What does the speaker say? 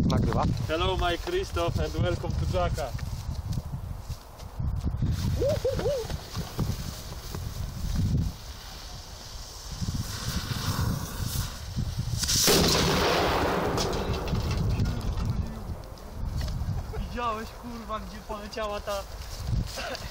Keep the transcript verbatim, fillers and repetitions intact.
nagrywa. Hello my Christoph and welcome to Jacka. Widziałeś kurwa, gdzie poleciała ta